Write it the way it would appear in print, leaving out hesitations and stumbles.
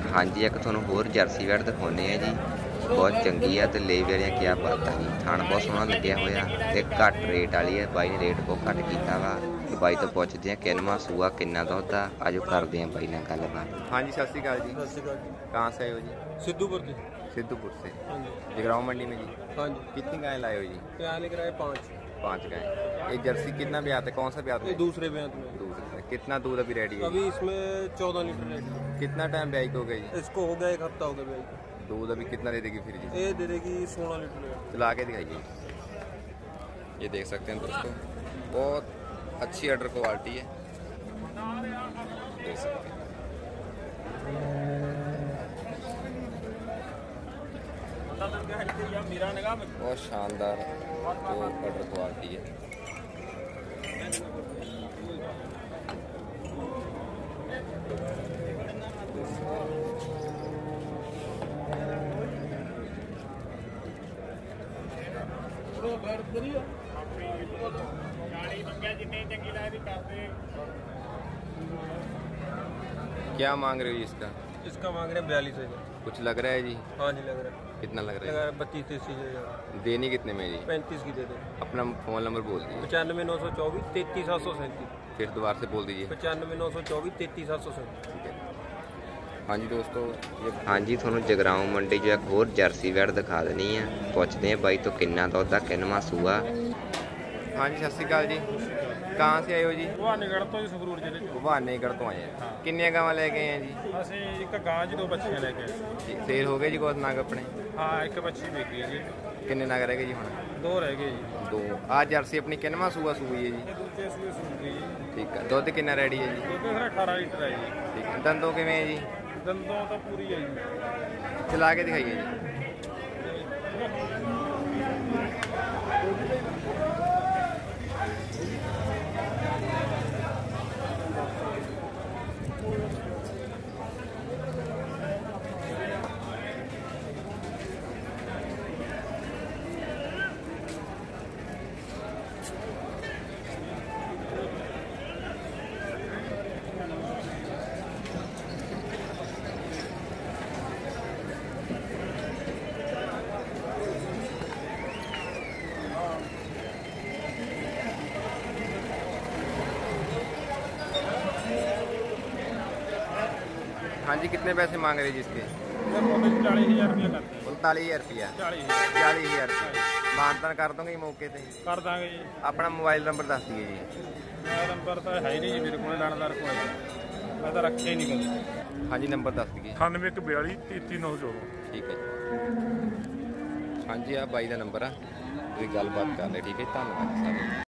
हाँ जी, एक तुहानूं होर जर्सी वैट दिखाउने आ जी, बहुत चंगी है तो ले वालियां क्या बात है जी। थान बहुत सोहना लग्या होया ते घट रेट वाली है। बाई ने रेट बहुत घट कीता वा। ते बाई तो पुछदे आ किन्नवां सूआ किन्ना दुध आ। आजो करदे आ बाई नाल गलबात। हाँ जी, सत श्री अकाल जी। सत श्री अकाल जी। कहाँ से आए हो जी? सिद्धूपुर से। सिद्धूपुर से। हाँ जी। जगराओं मंडी में जी? हाँ जी। कितनी गाय लाए हो जी? यहाँ लेकर आए 5। 5 गाय। ये जर्सी कितना ब्यात है, कौन सा ब्यात है? दूसरे ब्यात में। दूसरे। कितना दूध अभी रेडी है? अभी इसमें 14 लीटर रेडी है। कितना टाइम ब्याई को हो गया जी? इसको हो गया 1 हफ्ता हो गया ब्याई को। दूध अभी कितना दे देगी फिर जी? ये दे देगी 16 लीटर। चला के दिखाइए। ये देख सकते हैं दोस्तों, बहुत अच्छी अडर क्वालिटी है, देख सकते हैं। बहुत शानदार जो अडर क्वालिटी है। क्या मांग रहे हो इसका? इसका मांग रहे हैं 42,000। कुछ लग रहा है जी? हाँ जी लग रहा है। कितना लग रहा है? 32-33,000। देनी कितने में जी? 35 की दे दो। अपना फ़ोन नंबर बोल दीजिए। 95 924 33 737। फिर दोबारा से बोल दीजिए। 95 924 33 737। ठीक है। हाँ जी दोस्तों, हाँ जी थोनों जगराओं मंडी जो एक होर जर्सी वैट दिखा देनी है। पुछते हैं बाई तो किन्ना दुध आ, किन्नवां सूआ। हाँ जी, सत श्री अकाल जी। कहाँ से आए हो जी? भवानीगढ़ तो संगरूर जिले चो। भवानीगढ़ तो आए हैं। किन्नियां गावां लेके आए हैं जी? ਅਸੀਂ ਇੱਕ ਗਾਂ ਜੀ 2 ਬੱਚੀਆਂ ਲੈ ਕੇ ਆਏ। सेल हो गए जी कुछ नाग अपने? ਹਾਂ ਇੱਕ ਬੱਚੀ ਵਿਕ ਗਈ ਜੀ। किन्ने नाग रह गए जी हुण? 2 ਰਹਿ ਗਏ ਜੀ। 2। आ जर्सी अपनी किन्नवां सूआ सूई है जी? ਇਹ ਦੂਜੇ ਸੂਏ ਸੂਗੀ ਜੀ। ठीक है। दुध किन्ना रेडी है जी? ਦੁੱਧ ਸਰ 18 ਲੀਟਰ ਹੈ ਜੀ। ठीक है। दंदों किवें है जी? ਦੰਦੋਂ ਤਾਂ ਪੂਰੀ ਹੈ ਜੀ। चला के दिखाइए जी। हाँ जी, कितने पैसे मांग रहे जी इसके? 40,000 रुपये करते। 39,000 रुपया। 40,000 40,000 रुपया मानतान कर दोगे जी मौके पे? ਕਰ ਦਾਂਗੇ ਜੀ। अपना मोबाइल नंबर दस दिए जी। ਮੇਰਾ ਨੰਬਰ ਤਾਂ ਹੈ ਹੀ ਨਹੀਂ ਜੀ ਮੇਰੇ ਕੋਲ, ਲਾਣੇਦਾਰ ਕੋਲ ਹੈ। ਮੈਂ ਤਾਂ ਰੱਖਿਆ ਹੀ ਨਹੀਂ ਕਦੇ। हाँ जी, नंबर दस दिए। 9142 33 ठीक है जी। हाँ जी, आ बाई का नंबर आ, तुसीं गलबात कर ले। ठीक है, धन्यवाद सारे।